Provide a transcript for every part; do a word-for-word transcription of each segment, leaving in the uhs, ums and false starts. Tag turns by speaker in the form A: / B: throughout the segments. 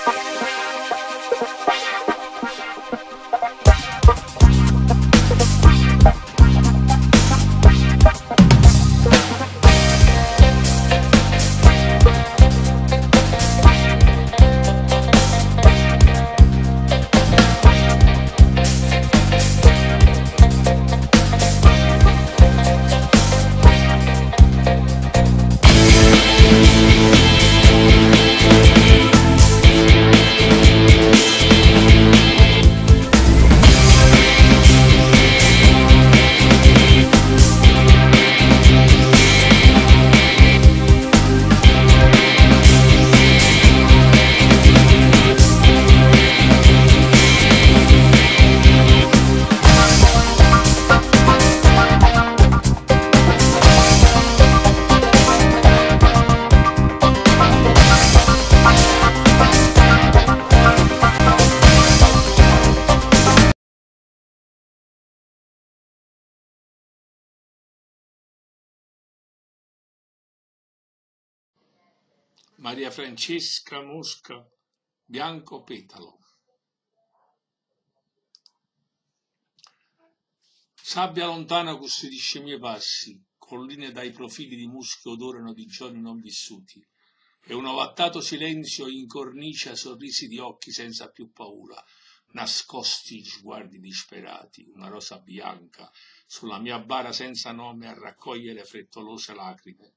A: Maria Francesca Mosca, Bianco Petalo. Sabbia lontana custodisce i miei passi, colline dai profili di muschi odorano di giorni non vissuti, e un ovattato silenzio incornicia sorrisi di occhi senza più paura, nascosti sguardi disperati, una rosa bianca sulla mia bara senza nome a raccogliere frettolose lacrime,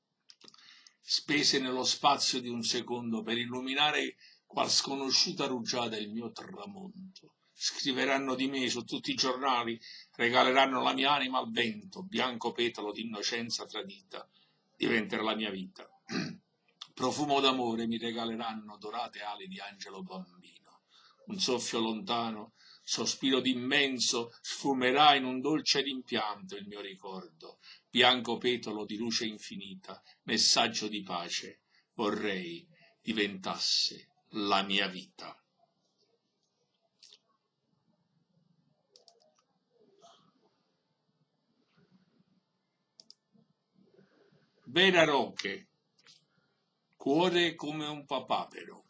A: spese nello spazio di un secondo per illuminare qual sconosciuta rugiada il mio tramonto. Scriveranno di me su tutti i giornali, regaleranno la mia anima al vento, bianco petalo di innocenza tradita, diventerà la mia vita. Profumo d'amore mi regaleranno dorate ali di angelo bambino. Un soffio lontano, sospiro d'immenso, sfumerà in un dolce rimpianto il mio ricordo. Bianco petalo di luce infinita, messaggio di pace, vorrei diventasse la mia vita. Vera Roche, cuore come un papavero.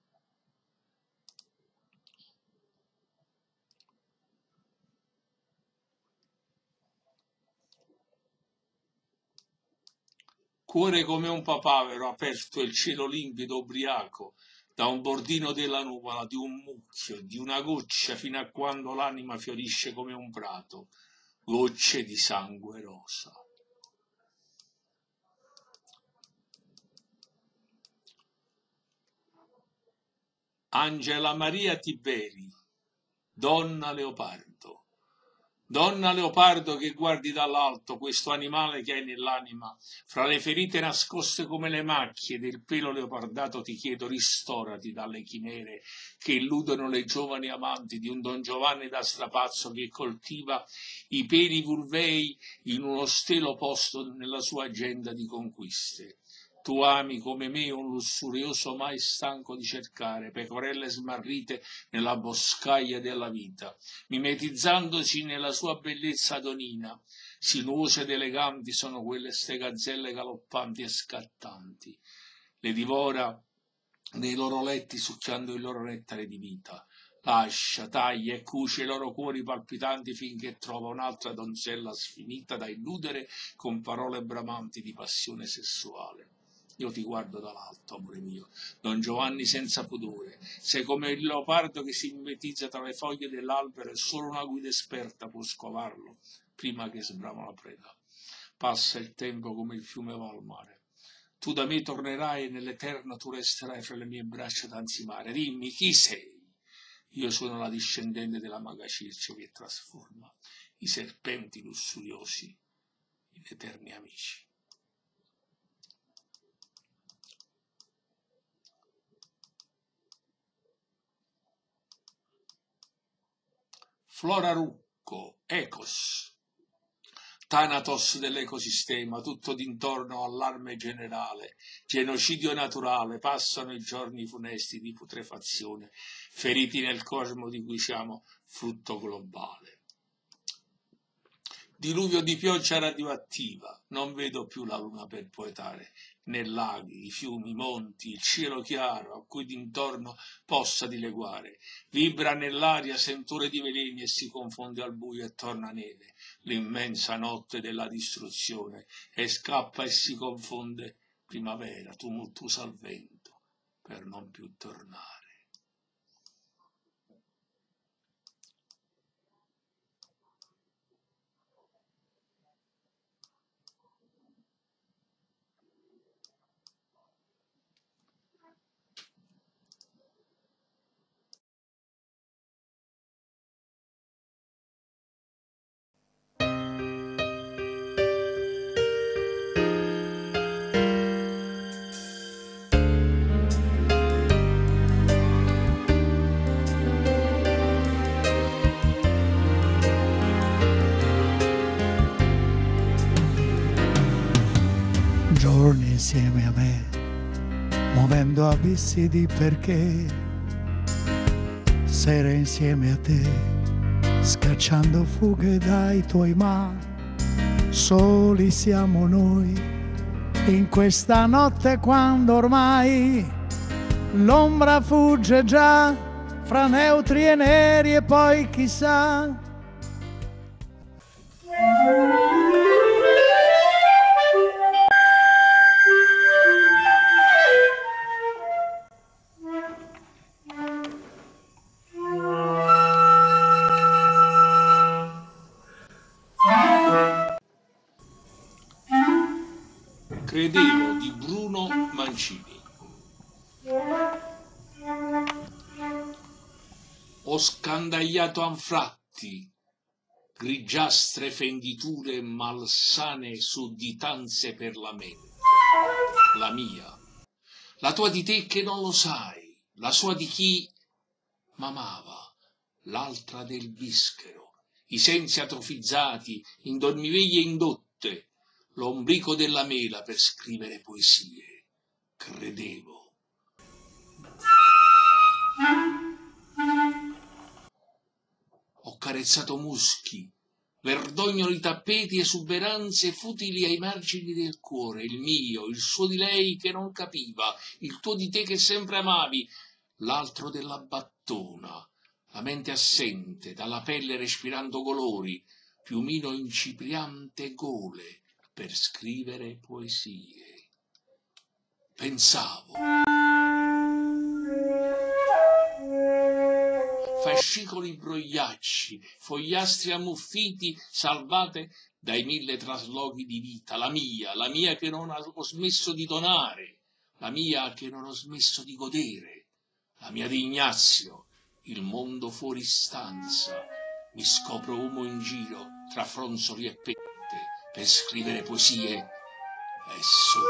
A: Cuore come un papavero, aperto il cielo limpido ubriaco, da un bordino della nuvola, di un mucchio, di una goccia, fino a quando l'anima fiorisce come un prato, gocce di sangue rosa. Angela Maria Tiberi, donna leopardo. Donna leopardo che guardi dall'alto questo animale che hai nell'anima, fra le ferite nascoste come le macchie del pelo leopardato ti chiedo ristorati dalle chimere che illudono le giovani amanti di un Don Giovanni da strapazzo che coltiva i peli vulvei in uno stelo posto nella sua agenda di conquiste. Tu ami come me un lussurioso mai stanco di cercare pecorelle smarrite nella boscaglia della vita, mimetizzandosi nella sua bellezza donina. Sinuose ed eleganti sono quelle ste gazzelle galoppanti e scattanti. Le divora nei loro letti succhiando il loro nettare di vita. Lascia, taglia e cuce i loro cuori palpitanti finché trova un'altra donzella sfinita da illudere con parole bramanti di passione sessuale. Io ti guardo dall'alto, amore mio, Don Giovanni senza pudore. Sei come il leopardo che si mimetizza tra le foglie dell'albero e solo una guida esperta può scovarlo prima che sbrama la preda. Passa il tempo come il fiume va al mare. Tu da me tornerai e nell'eterno tu resterai fra le mie braccia d'ansimare. Dimmi, chi sei? Io sono la discendente della maga Circe che trasforma i serpenti lussuriosi in eterni amici. Flora Rucco, Ecos, Thanatos dell'ecosistema, tutto d'intorno allarme generale, genocidio naturale, passano i giorni funesti di putrefazione, feriti nel cosmo di cui siamo frutto globale. Diluvio di pioggia radioattiva, non vedo più la luna per poetare, né laghi, i fiumi, i monti, il cielo chiaro a cui d'intorno possa dileguare. Vibra nell'aria sentore di veleni e si confonde al buio e torna neve, l'immensa notte della distruzione, e scappa e si confonde primavera, tumultuosa al vento, per non più tornare.
B: Giorni insieme a me, muovendo abissi di perché, sere insieme a te, scacciando fughe dai tuoi ma. Soli siamo noi in questa notte quando ormai l'ombra fugge già fra neutri e neri e poi chissà.
A: Credevo di Bruno Mancini. Ho scandagliato anfratti, grigiastre fenditure malsane sudditanze per la mente. La mia, la tua di te che non lo sai, la sua di chi m'amava, l'altra del bischero, i sensi atrofizzati in dormiveglie indotte, l'ombrico della mela per scrivere poesie. Credevo. Ho carezzato muschi, verdognoli tappeti, esuberanze futili ai margini del cuore, il mio, il suo di lei che non capiva, il tuo di te che sempre amavi, l'altro della battona, la mente assente, dalla pelle respirando colori, piumino incipriante gole, per scrivere poesie. Pensavo. Fascicoli brogliacci, fogliastri ammuffiti, salvate dai mille traslochi di vita, la mia, la mia che non ho smesso di donare, la mia che non ho smesso di godere, la mia di Ignazio, il mondo fuori stanza, mi scopro uomo in giro tra fronzoli e pette, per scrivere poesie e solo.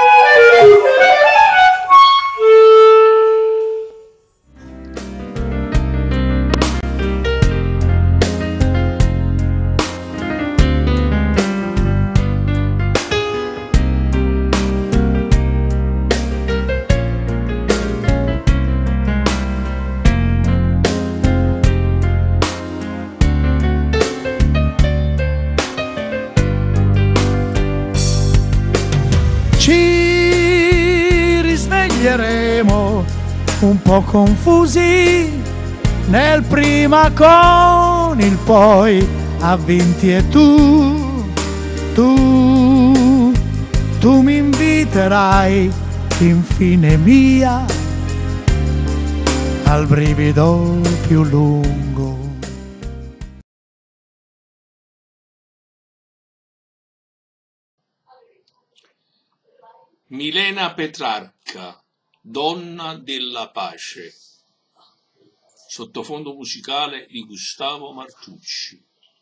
B: Ci risveglieremo un po' confusi nel prima con il poi, avvinti, e tu, tu, tu mi inviterai infine mia al brivido più lungo.
A: Milena Petrarca, Donna della pace. Sottofondo musicale di Gustavo Martucci.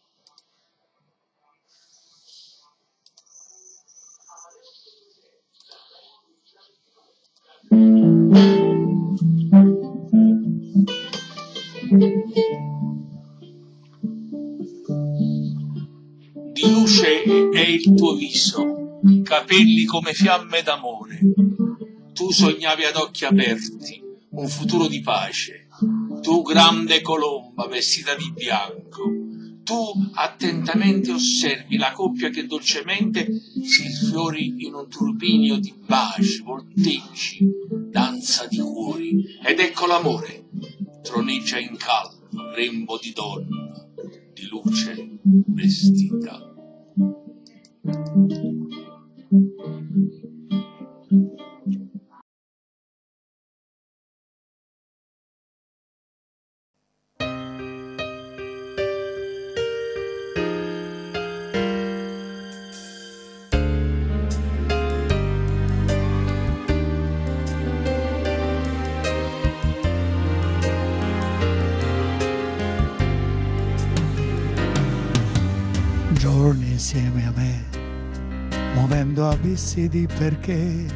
A: Di luce è il tuo viso, capelli come fiamme d'amore. Tu sognavi ad occhi aperti un futuro di pace. Tu grande colomba vestita di bianco, Tu attentamente osservi la coppia che dolcemente si sfiori in un turbinio di baci, volteggi, danza di cuori, ed ecco l'amore troneggia in calmo, grembo di donna, di luce vestita.
B: Giorni insieme a me, muovendo abissi di perché,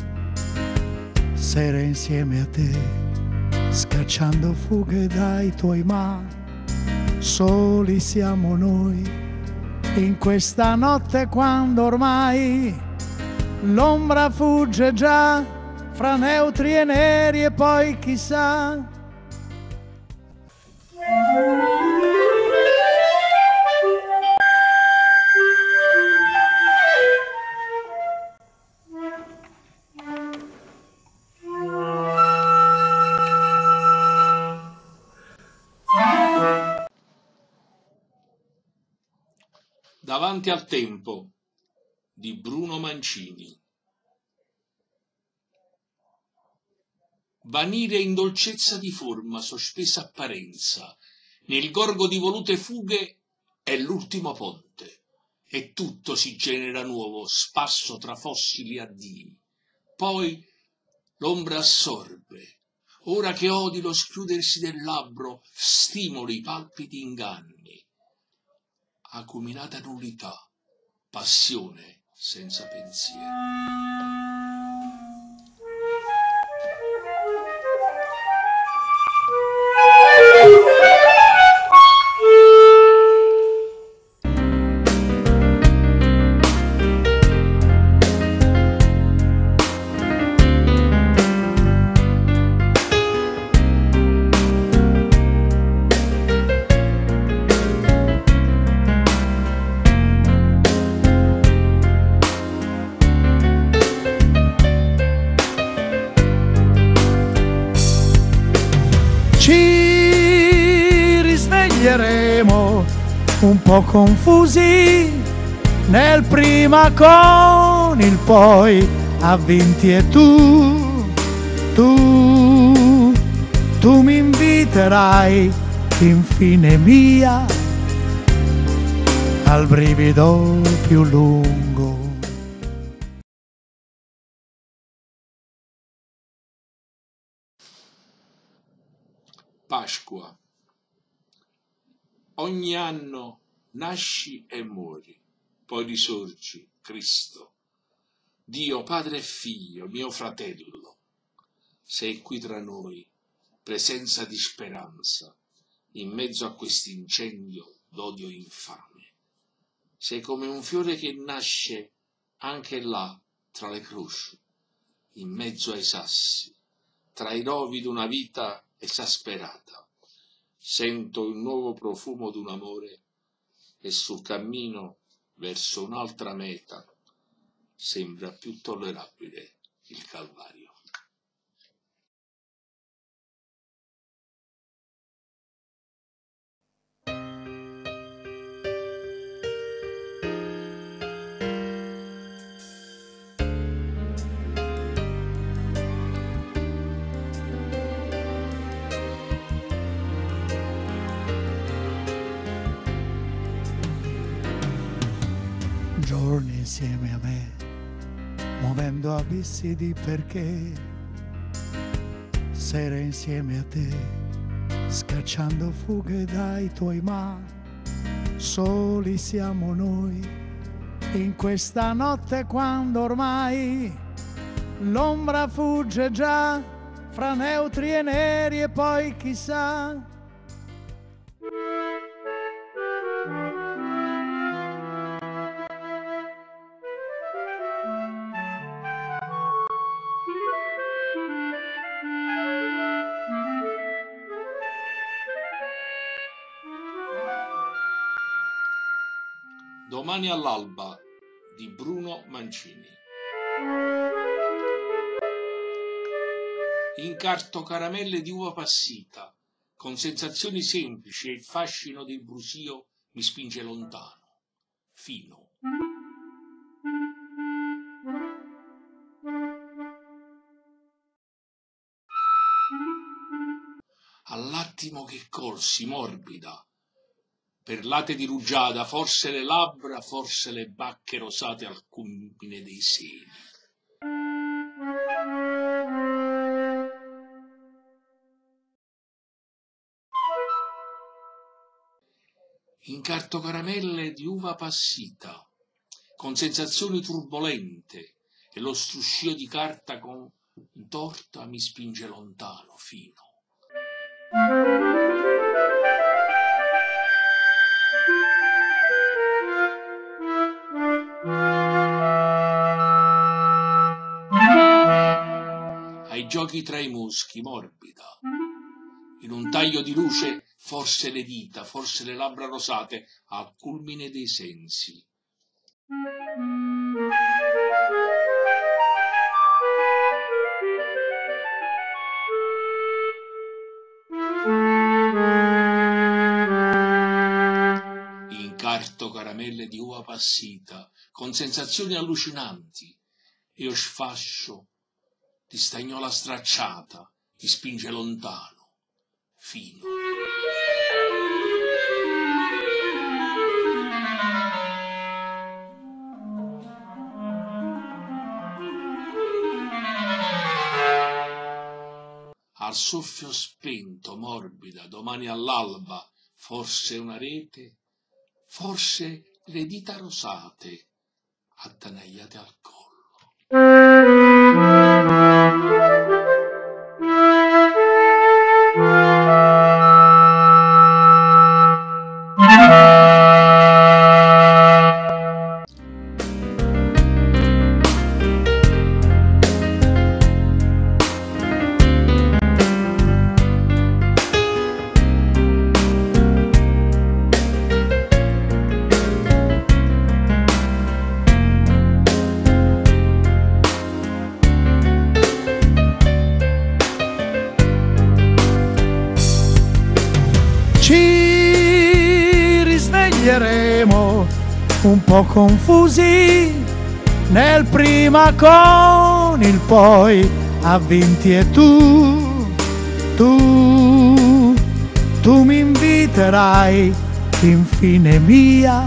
B: sere insieme a te, scacciando fughe dai tuoi ma, soli siamo noi, in questa notte quando ormai l'ombra fugge già, fra neutri e neri e poi chissà.
A: Davanti al tempo di Bruno Mancini. Vanire in dolcezza di forma, sospesa apparenza, nel gorgo di volute fughe è l'ultimo ponte, e tutto si genera nuovo, spasso tra fossili addii. Poi l'ombra assorbe, ora che odi lo schiudersi del labbro, stimoli i palpiti inganni. Acuminata nullità, passione senza pensiero.
B: Ci risveglieremo un po' confusi nel prima con il poi, avvinti e tu, tu, tu mi inviterai infine mia al brivido più lungo.
A: Pasqua. Ogni anno nasci e muori, poi risorgi, Cristo. Dio, Padre e Figlio, mio fratello, sei qui tra noi, presenza di speranza, in mezzo a quest'incendio d'odio infame. Sei come un fiore che nasce anche là, tra le croci, in mezzo ai sassi, tra i rovi d'una vita esasperata. Sento il nuovo profumo d'un amore e sul cammino verso un'altra meta sembra più tollerabile il Calvario.
B: Giorni insieme a me, muovendo abissi di perché, sere insieme a te, scacciando fughe dai tuoi ma, soli siamo noi, in questa notte quando ormai l'ombra fugge già, fra neutri e neri e poi chissà.
A: Domani all'alba di Bruno Mancini. Incarto caramelle di uva passita, con sensazioni semplici e il fascino del brusio mi spinge lontano, fino. All'attimo che corsi, morbida, perlate di rugiada, forse le labbra, forse le bacche rosate al culmine dei seni. Incarto caramelle di uva passita, con sensazioni turbolente, e lo struscio di carta contorta mi spinge lontano, fino. Ai giochi tra i muschi, morbida, in un taglio di luce, forse le dita, forse le labbra rosate, al culmine dei sensi. Incarto caramelle di uva passita, con sensazioni allucinanti, e io sfascio di stagnola stracciata, mi spinge lontano, fino. Al soffio spento, morbida, domani all'alba, forse una rete, forse le dita rosate, attanagliate al collo.
B: Ci risveglieremo un po' confusi nel prima con il poi, avvinti, e tu, tu, tu mi inviterai infine mia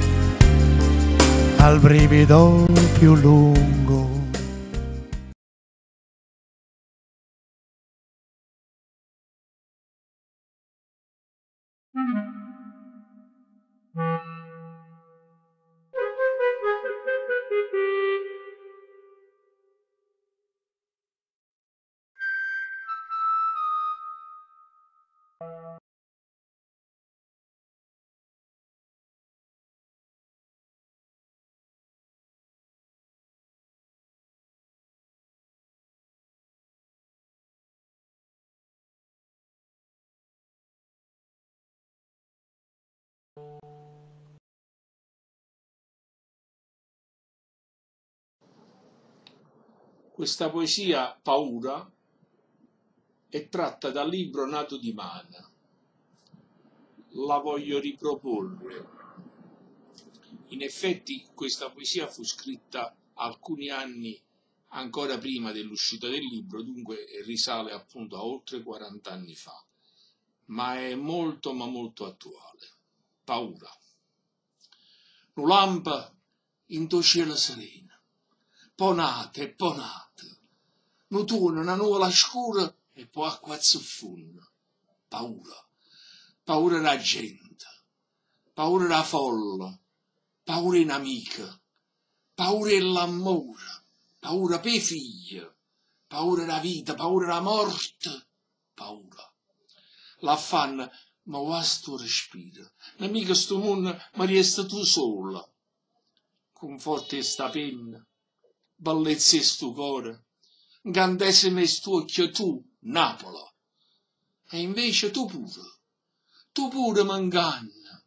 B: al brivido più lungo.
A: Questa poesia, Paura, è tratta dal libro Nato di Mana. La voglio riproporre. In effetti questa poesia fu scritta alcuni anni ancora prima dell'uscita del libro, dunque risale appunto a oltre quaranta anni fa, ma è molto ma molto attuale. Paura. Nu lampa in to cielo sereno, ponate e ponate, nu tuona una nuvola scura e poi acqua zuffunna. Paura. Paura da gente, paura da folla, paura in amica, paura dell'amore, paura per i figli, paura da vita, paura da morte, paura. L'affanno ma va sto respiro, non mica sto mondo ma resta tu sola. Conforti sta penna, bellezza sto cuore, incantesimo sto occhio tu, Napola. E invece tu pure, tu pure m'inganna,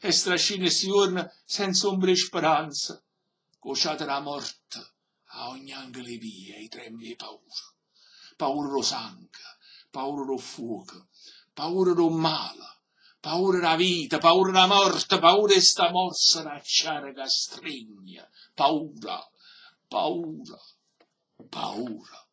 A: e strascina si torna senza ombra e speranza, cosciata la morte a ogni angolo via, i trembi e paura, paura lo sangue, paura lo fuoco, paura lo male, paura la vita, paura la morte, paura sta morsa l'acciare che stringa, paura, paura, paura.